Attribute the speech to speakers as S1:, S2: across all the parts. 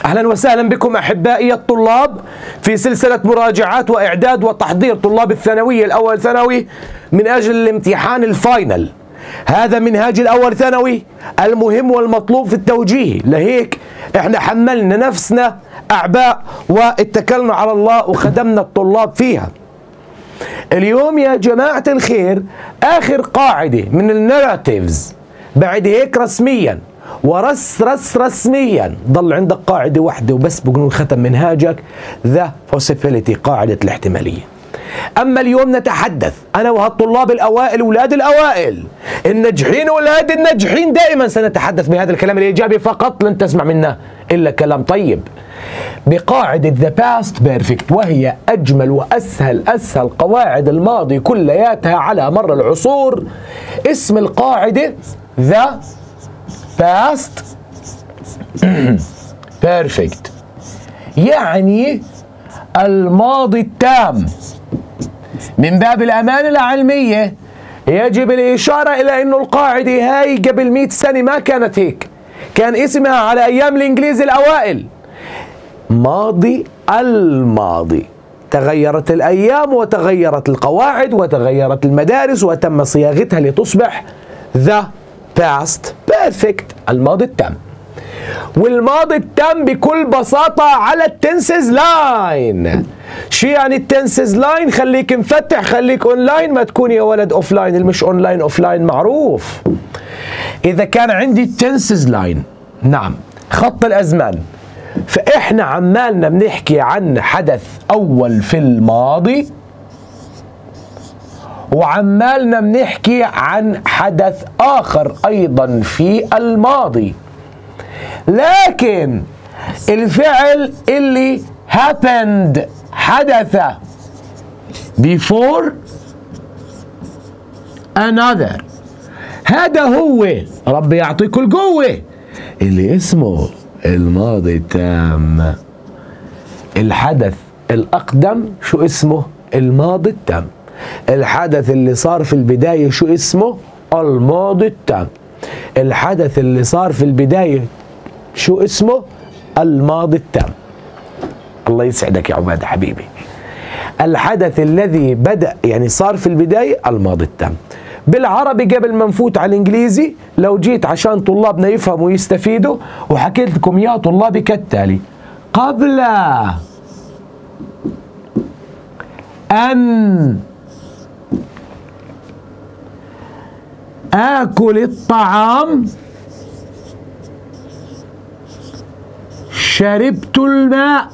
S1: أهلا وسهلا بكم أحبائي الطلاب في سلسلة مراجعات وإعداد وتحضير طلاب الثانوية الأول ثانوي من أجل الامتحان الفاينل. هذا منهاج الأول ثانوي المهم والمطلوب في التوجيه، لهيك احنا حملنا نفسنا أعباء واتكلنا على الله وخدمنا الطلاب فيها. اليوم يا جماعة الخير آخر قاعدة من الناراتيفز، بعد هيك رسميا رسميا ضل عندك قاعدة واحدة وبس بقولون ختم منهاجك، ذا possibility، قاعدة الاحتمالية. أما اليوم نتحدث أنا وهالطلاب الأوائل أولاد الأوائل الناجحين وأولاد الناجحين، دائما سنتحدث بهذا الكلام الإيجابي فقط، لن تسمع منا إلا كلام طيب، بقاعدة the past perfect، وهي أجمل وأسهل قواعد الماضي كلياتها على مر العصور. اسم القاعدة the past perfect، يعني الماضي التام. من باب الأمانة العلمية يجب الإشارة إلى أنه القاعدة هاي قبل 100 سنة ما كانت هيك، كان اسمها على أيام الإنجليز الأوائل ماضي الماضي. تغيرت الأيام وتغيرت القواعد وتغيرت المدارس وتم صياغتها لتصبح the past perfect، الماضي التام. والماضي التام بكل بساطة على التنسز لاين. شو يعني التنسز لاين؟ خليك مفتح، خليك اونلاين، ما تكون يا ولد اوفلاين. اللي مش اونلاين اوفلاين معروف. اذا كان عندي التنسز لاين، نعم، خط الازمان، فاحنا عمالنا بنحكي عن حدث اول في الماضي وعمالنا بنحكي عن حدث اخر ايضا في الماضي، لكن الفعل اللي happened حدث before another، هذا هو ربي يعطيكم القوة اللي اسمه الماضي التام. الحدث الأقدم شو اسمه؟ الماضي التام. الحدث اللي صار في البداية شو اسمه؟ الماضي التام. الحدث اللي صار في البداية شو اسمه؟ الماضي التام. الله يسعدك يا عبادة حبيبي. الحدث الذي بدأ يعني صار في البداية الماضي التام. بالعربي قبل ما نفوت على الانجليزي، لو جيت عشان طلابنا يفهموا ويستفيدوا وحكيت لكم يا طلابي كالتالي: قبل أن آكل الطعام شربت الماء.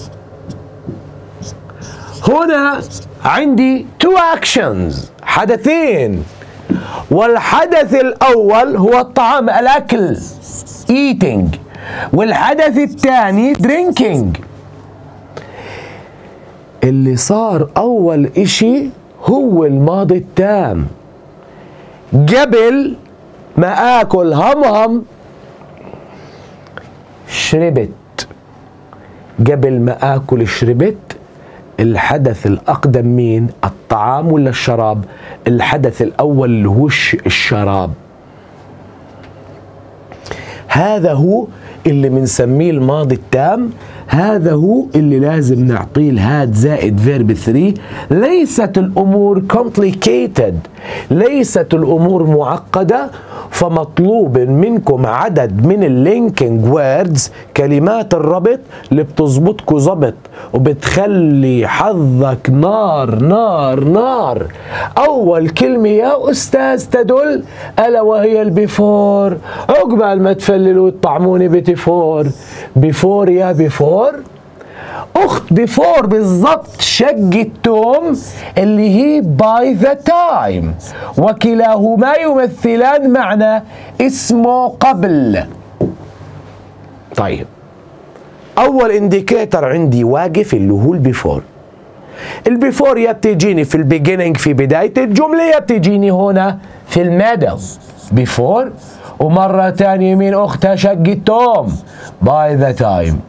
S1: هنا عندي two actions، حدثين، والحدث الأول هو الطعام الأكل eating، والحدث الثاني drinking. اللي صار أول إشي هو الماضي التام. قبل ما آكل هم شربت، قبل ما آكل شربت. الحدث الأقدم مين؟ الطعام ولا الشراب؟ الحدث الأول اللي هو الشراب. هذا هو اللي بنسميه الماضي التام. هذا هو اللي لازم نعطيه الهاد زائد فيرب 3. ليست الأمور complicated، ليست الأمور معقدة، فمطلوب منكم عدد من اللينكينج ووردز، كلمات الربط اللي بتظبطكوا ظبط وبتخلي حظك نار نار نار. أول كلمة يا أستاذ تدل ألا وهي البيفور. عقبال ما تفللوا وتطعموني بتفور، بيفور يا بيفور. أخت بيفور بالضبط شق التوم اللي هي باي ذا تايم، وكلاهما يمثلان معنى اسمه قبل. طيب، أول انديكيتر عندي واقف اللي هو البيفور. البيفور يا بتجيني في البيجينينج في بداية الجملة، يا بتجيني هنا في الميدل بيفور، ومرة تانية مين أختها شق التوم باي ذا تايم.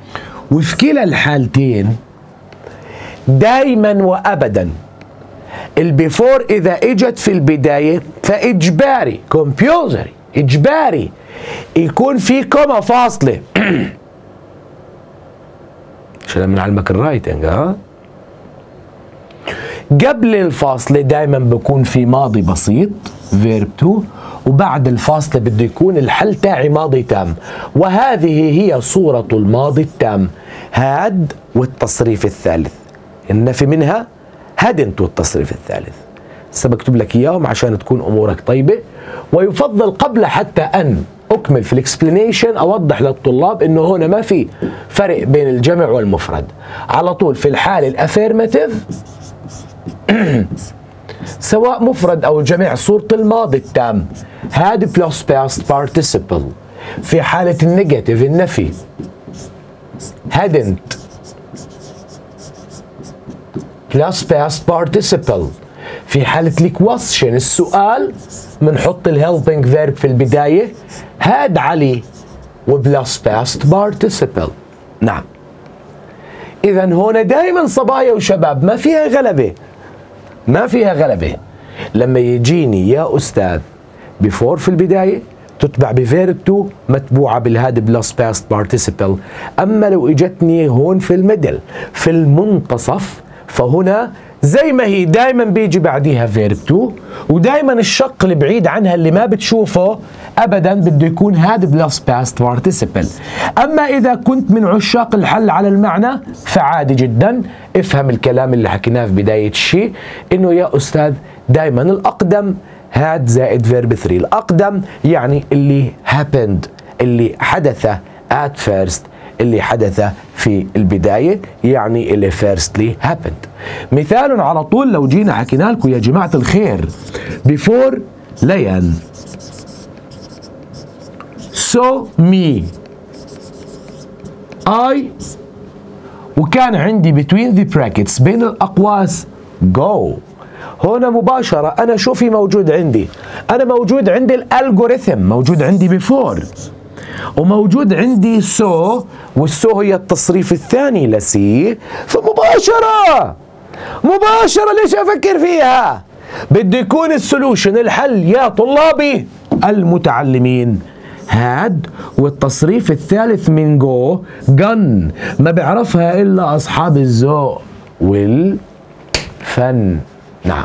S1: وفي كلا الحالتين دايما وابدا البيفور إذا إجت في البداية فإجباري كومبيوزري إجباري يكون في كوما فاصلة عشان بنعلمك الرايتنج. ها قبل الفاصلة دائما بكون في ماضي بسيط فيرب تو، وبعد الفاصلة بده يكون الحل تاعي ماضي تام، وهذه هي صورة الماضي التام هاد والتصريف الثالث. النفي منها هادنت والتصريف الثالث. هسه بكتب لك اياهم عشان تكون امورك طيبة، ويفضل قبل حتى ان اكمل في الاكسبلينيشن اوضح للطلاب انه هنا ما في فرق بين الجمع والمفرد. على طول في الحالة الافيرماتيف سواء مفرد او جمع صورة الماضي التام هاد بلس باست participle. في حالة النيجاتيف النفي hadn't plus past participle. في حالة الكويستشن السؤال بنحط الهيلبينج فيرب في البداية هاد علي وبلس باست participle. نعم إذا هنا دائما صبايا وشباب ما فيها غلبة، ما فيها غلبة. لما يجيني يا أستاذ بيفور في البداية تتبع بفيرب تو متبوعة بالهاد بلس باست بارتيسيبل. أما لو إجتني هون في الميدل في المنتصف فهنا زي ما هي دائما بيجي بعديها فيرب تو، ودائما الشق البعيد عنها اللي ما بتشوفه ابدا بده يكون هاد بلس باست بارتيسيبل. اما اذا كنت من عشاق الحل على المعنى فعادي جدا افهم الكلام اللي حكيناه في بداية الشيء، انه يا استاذ دائما الاقدم هاد زائد فيرب 3. الاقدم يعني اللي happened اللي حدث at first اللي حدث في البداية، يعني اللي firstly happened. مثال على طول لو جينا حكينا لكم يا جماعة الخير before ليان saw me I وكان عندي between the brackets بين الأقواس go. هنا مباشرة أنا شو في موجود عندي؟ أنا موجود عندي الألغوريثم، موجود عندي before وموجود عندي سو، والسو هي التصريف الثاني لسي، فمباشرة ليش أفكر فيها؟ بده يكون السولوشن الحل يا طلابي المتعلمين هاد، والتصريف الثالث من جو جن، ما بيعرفها إلا أصحاب الذوق والفن. نعم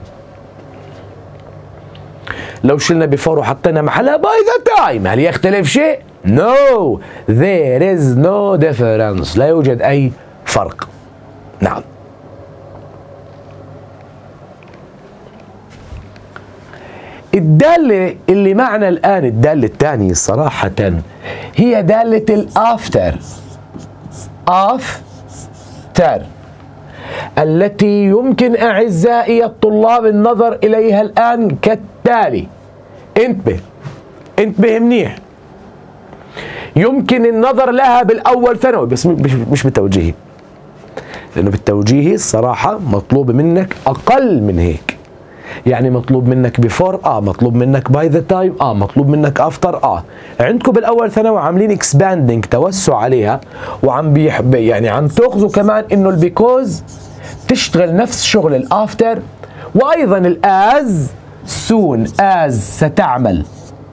S1: لو شلنا بيفور وحطينا محلها باي ذا تايم هل يختلف شيء؟ No, there is no difference. لا يوجد أي فرق. نعم. الدالة اللي معنا الآن الدالة الثانية صراحة هي دالة الأفتر. أفتر التي يمكن أعزائي الطلاب النظر إليها الآن كالتالي. انتبه منيح. يمكن النظر لها بالأول ثانوي بس مش بالتوجيهي، لأنه بالتوجيهي الصراحة مطلوب منك أقل من هيك. يعني مطلوب منك بيفور مطلوب منك باي ذا تايم مطلوب منك افتر عندكم بالاول ثانوي عاملين اكسباندنج توسع عليها، وعم يعني عم تاخذوا كمان انه البيكوز تشتغل نفس شغل الافتر، وايضا الاز سون ستعمل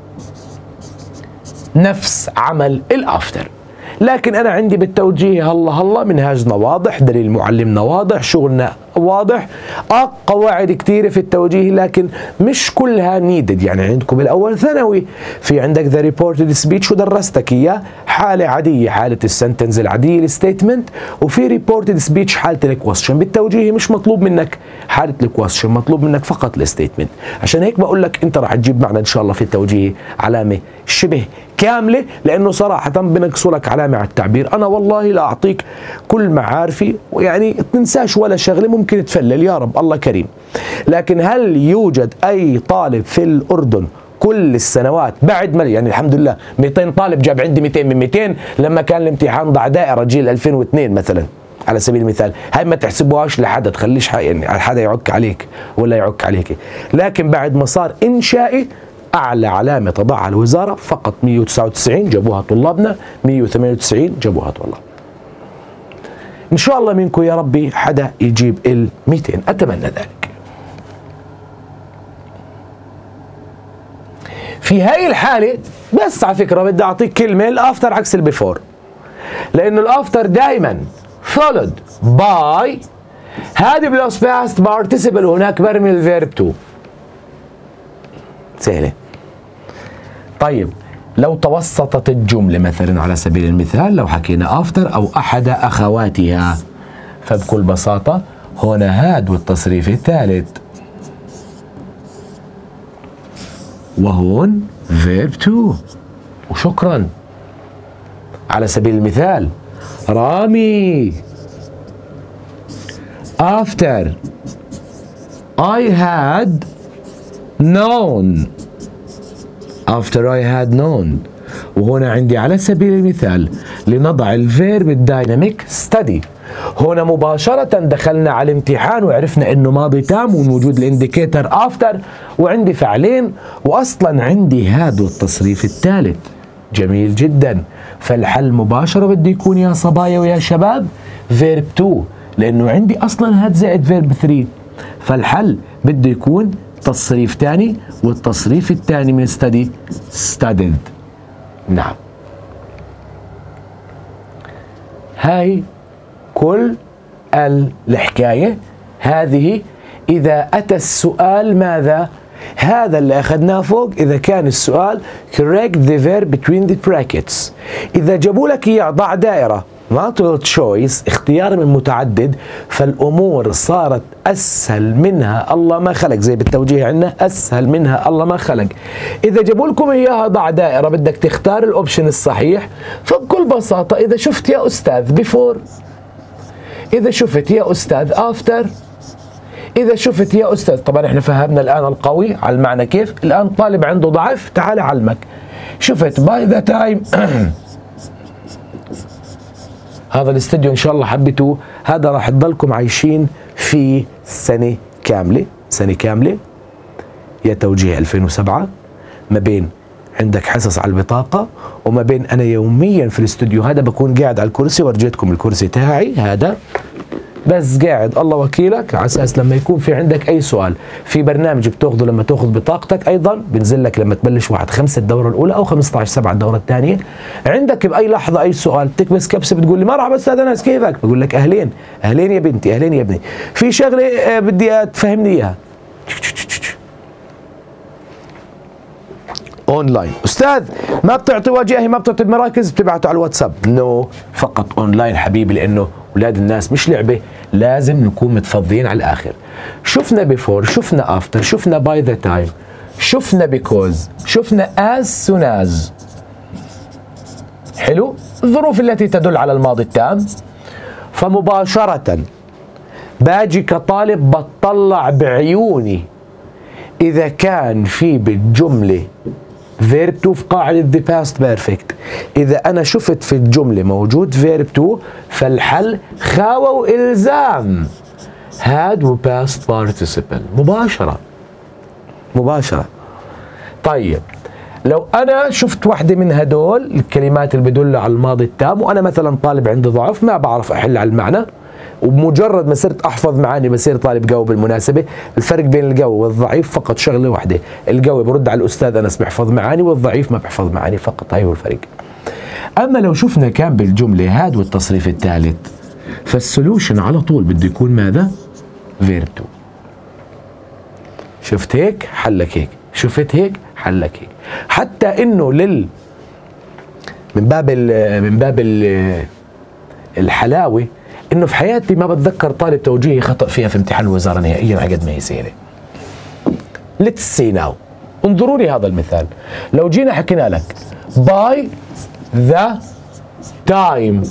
S1: نفس عمل الافتر. لكن انا عندي بالتوجيه هلا منهاجنا واضح، دليل معلمنا واضح، شغلنا واضح، قواعد كثيره في التوجيه لكن مش كلها نيدد. يعني عندكم بالاول ثانوي في عندك ذا ريبورتد سبيتش ودرستك اياه حاله عاديه، حاله السنتنس العاديه الستيتمنت، وفي ريبورتد سبيتش حاله الكويستشن. بالتوجيه مش مطلوب منك حاله الكويستشن، مطلوب منك فقط الستيتمنت. عشان هيك بقول لك انت راح تجيب معنا ان شاء الله في التوجيه علامه شبه كامله، لانه صراحه بنقصوا لك علامه على التعبير. انا والله لا اعطيك كل معارفي، ويعني تنساش ولا شغله ممكن تفلل يا رب الله كريم. لكن هل يوجد اي طالب في الاردن كل السنوات بعد ما يعني الحمد لله 200 طالب جاب عندي 200 من 200 لما كان الامتحان ضع دائره جيل 2002 مثلا على سبيل المثال، هاي ما تحسبوهاش لحدا، تخليش يعني حدا يعك عليك ولا يعك عليك. لكن بعد ما صار انشائي أعلى علامة تضعها الوزارة فقط 199 جابوها طلابنا، 198 جابوها طلاب. إن شاء الله منكم يا ربي حدا يجيب ال 200، أتمنى ذلك. في هاي الحالة بس على فكرة بدي أعطيك كلمة الأفتر عكس البيفور، لأنه الأفتر دائما followed by هذه بلس past participle وهناك برمي الفيرب to. سهلة. طيب لو توسطت الجملة مثلا على سبيل المثال لو حكينا after أو أحد أخواتها، فبكل بساطة هنا هاد والتصريف الثالث، وهون verb to وشكرا. على سبيل المثال رامي after I had known وهنا عندي على سبيل المثال لنضع الفيرب الدايناميك study. هنا مباشرة دخلنا على الامتحان وعرفنا انه ماضي تام ووجود الانديكيتر افتر وعندي فعلين واصلا عندي هذا التصريف الثالث. جميل جدا. فالحل مباشرة بده يكون يا صبايا ويا شباب فيرب 2، لانه عندي اصلا هاد زائد فيرب 3، فالحل بده يكون تصريف ثاني، والتصريف الثاني من study studied. نعم. هاي كل الحكاية. هذه إذا أتى السؤال ماذا؟ هذا اللي أخذناه فوق إذا كان السؤال correct the verb between the brackets. إذا جابوا لك إياه ضع دائرة multiple choice اختيار من متعدد، فالأمور صارت أسهل منها الله ما خلق، زي بالتوجيه عندنا أسهل منها الله ما خلق. إذا جابوا لكم إياها ضع دائرة بدك تختار الأوبشن الصحيح، فبكل بساطة إذا شفت يا أستاذ before، إذا شفت يا أستاذ after، إذا شفت يا أستاذ. طبعا إحنا فهمنا الآن القوي على المعنى كيف. الآن طالب عنده ضعف تعال أعلمك. شفت by the time هذا الاستديو إن شاء الله حبيتوه، هذا راح تضلكم عايشين في سنة كاملة يا توجيه 2007، ما بين عندك حصص على البطاقة وما بين أنا يوميا في الاستوديو هذا بكون قاعد على الكرسي، ورجيتكم الكرسي تاعي هذا بس قاعد الله وكيلك على اساس لما يكون في عندك اي سؤال في برنامج بتاخذه لما تاخذ بطاقتك، ايضا بنزل لك لما تبلش 1/5 الدوره الاولى او 15/7 الدوره الثانيه، عندك باي لحظه اي سؤال تكبس كبسه بتقول لي مرحبا استاذ انس كيفك؟ بقول لك اهلين يا بنتي، اهلين يا ابني، في شغله بدي تفهمني اياها. اونلاين. استاذ ما بتعطي وجاهي، ما بتعطي بمراكز، بتبعته على الواتساب. نو، فقط اونلاين حبيبي، لانه اولاد الناس مش لعبه، لازم نكون متفضيين على الاخر. شفنا بيفور، شفنا افتر، شفنا باي ذا تايم، شفنا بيكوز، شفنا از سون از. حلو؟ الظروف التي تدل على الماضي التام. فمباشره باجي كطالب بطلع بعيوني اذا كان في بالجمله فيرب 2 في قاعدة the past perfect. إذا أنا شفت في الجملة موجود فيرب 2 فالحل خاوة وإلزام had و past participle مباشرة. طيب لو أنا شفت واحدة من هدول الكلمات اللي بدل على الماضي التام وأنا مثلا طالب عندي ضعف ما بعرف أحل على المعنى، وبمجرد ما صرت احفظ معاني بصير طالب قوي. بالمناسبه الفرق بين القوي والضعيف فقط شغله واحده، القوي برد على الاستاذ انس بيحفظ معاني، والضعيف ما بيحفظ معاني فقط، هاي هو الفرق. اما لو شفنا كان بالجمله هاد والتصريف الثالث فالسولوشن على طول بده يكون ماذا؟ فيرب 2. شفت هيك حلك هيك، شفت هيك حلك هيك. حتى انه من باب الحلاوه انه في حياتي ما بتذكر طالب توجيهي خطأ فيها في امتحان الوزارة نهائيا على قد ما هي سهلة. Let's see now. انظروا لي هذا المثال. لو جينا حكينا لك by the time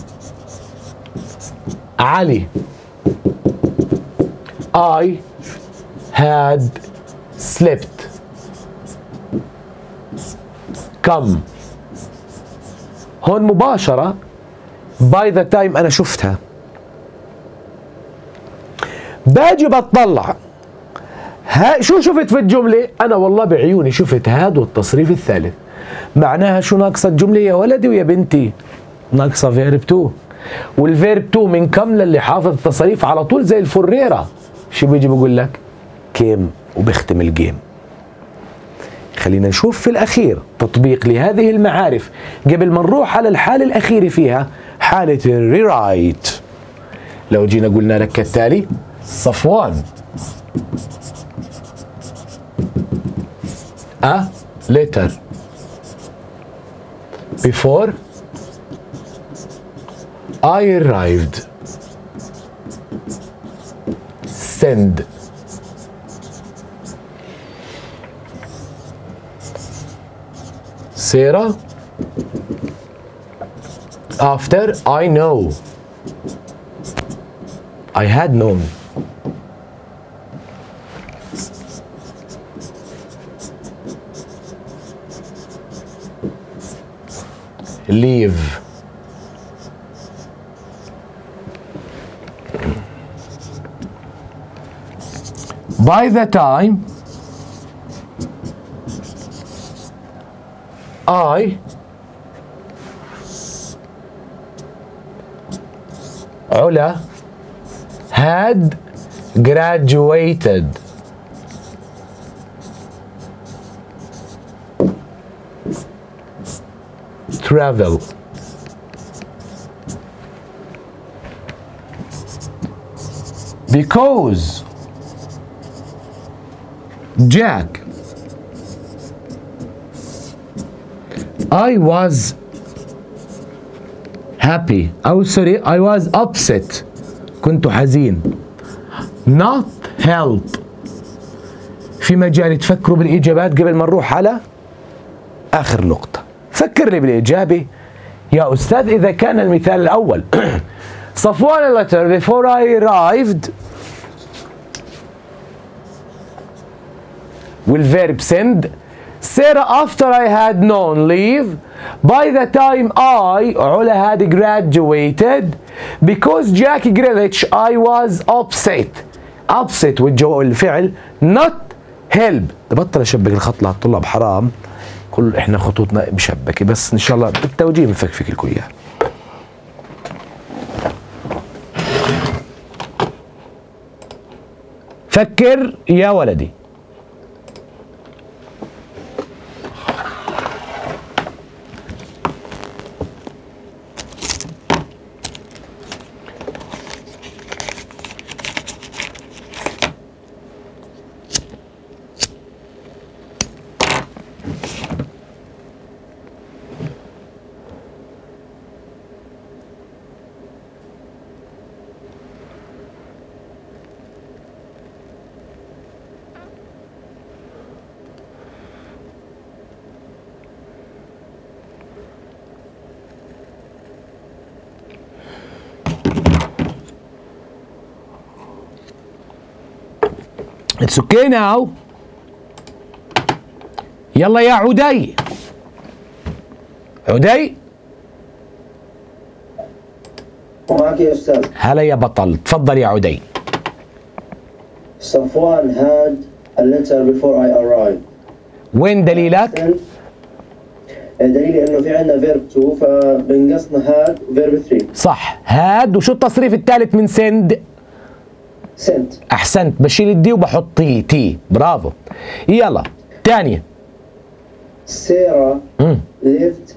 S1: علي I had slept come. هون مباشرة by the time أنا شفتها، باجي بطلع شو شفت في الجملة؟ أنا والله بعيوني شفت هاد والتصريف الثالث. معناها شو ناقصة الجملة يا ولدي ويا بنتي؟ ناقصة فيرب 2، والفيرب 2 من كم للي حافظ التصريف على طول زي الفريرة. شو بيجي بقول لك؟ كيم، وبختم الجيم. خلينا نشوف في الأخير تطبيق لهذه المعارف قبل ما نروح على الحالة الأخيرة فيها، حالة الريرايت. لو جينا قلنا لك كالتالي: صفوان a letter before I arrived. Send. Sarah, after I know. I had known. Leave. By the time I Ula had graduated. Travel. Because Jack, I was happy. Oh, sorry, I was upset. كنت حزين. Not help. في مجال تفكروا بالإجابات قبل ما نروح على آخر نقطة. فكر لي بالإجابة يا أستاذ إذا كان المثال الأول صفوان letter before I arrived والverb send. Sarah after I had known. Leave. By the time I Ula had graduated. Because Jack Grealish I was upset. Upset والجو الفعل. Not help. بطل أشبك الخط للطلاب حرام. كل احنا خطوطنا مشبكه، بس ان شاء الله بالتوجيه بنفكفك لكم اياها. فكر يا ولدي. It's okay now. يلا يا عدي. عدي.
S2: معك يا أستاذ.
S1: هلا يا بطل، تفضل يا عدي.
S2: صفوان had a letter before I arrived.
S1: وين دليلك؟
S2: دليلي انه في عندنا verb 2 فبنقصنا had verb 3.
S1: صح، had. وشو التصريف الثالث من send؟
S2: sent.
S1: احسنت، بشيل الدي وبحط تي. برافو. يلا ثانية.
S2: Sarah lived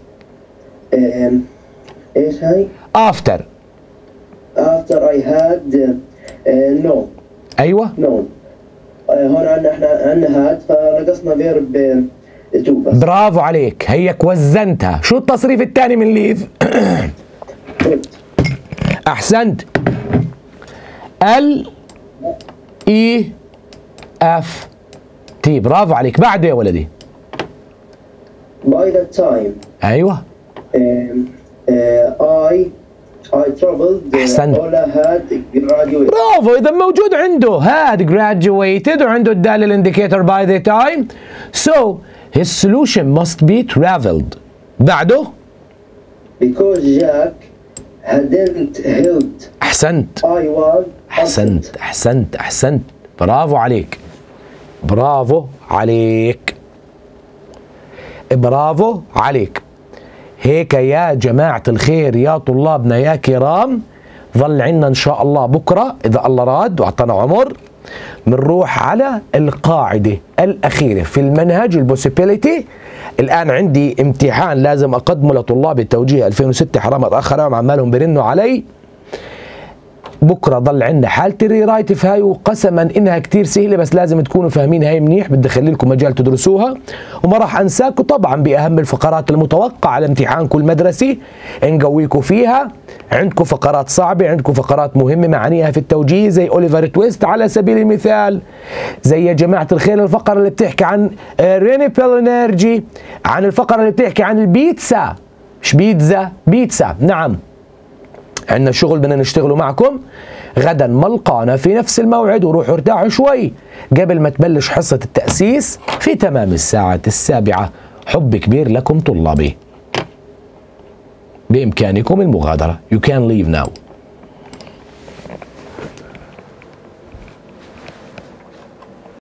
S2: ايش هاي؟
S1: after
S2: I had known.
S1: ايوه.
S2: known. هون احنا عندنا had فنقصنا verb 2 بس.
S1: برافو عليك، هيك وزنتها. شو التصريف الثاني من ليف؟ احسنت. LEFT. برافو عليك. بعده يا ولدي.
S2: by that time.
S1: ايوه.
S2: I traveled.
S1: أحسنت.
S2: Ola had graduated.
S1: برافو، إذا موجود عنده had graduated وعنده الدالة الانديكيتور by the time. So his solution must be traveled. بعده.
S2: Because Jack hadn't helped.
S1: أحسنت.
S2: I was.
S1: أحسنت. برافو عليك. برافو عليك. هيك يا جماعة الخير يا طلابنا يا كرام، ظل عنا إن شاء الله بكرة إذا الله راد وأعطانا عمر بنروح على القاعدة الأخيرة في المنهج البوسيبيليتي. الآن عندي امتحان لازم أقدمه لطلاب التوجيه 2006، حرام أتأخر عمالهم برنوا علي. بكرة ضل عندنا حالة الريرايت في هاي، وقسما إنها كتير سهلة بس لازم تكونوا فاهمين هاي منيح، بدي أخلي لكم مجال تدرسوها. وما راح أنساكم طبعا بأهم الفقرات المتوقعة على امتحانكم المدرسي، نقويكم فيها. عندكم فقرات صعبة، عندكم فقرات مهمة معانيها في التوجيه زي أوليفر تويست على سبيل المثال، زي يا جماعة الخير الفقرة اللي بتحكي عن ريني بيلينيرجي، عن الفقرة اللي بتحكي عن البيتزا، مش بيتزا، بيتزا. نعم عندنا شغل بدنا نشتغله معكم. غدا ملقانا في نفس الموعد، وروحوا ارتاحوا شوي قبل ما تبلش حصة التأسيس في تمام الساعة 7. حب كبير لكم طلابي، بإمكانكم المغادرة. You can leave now.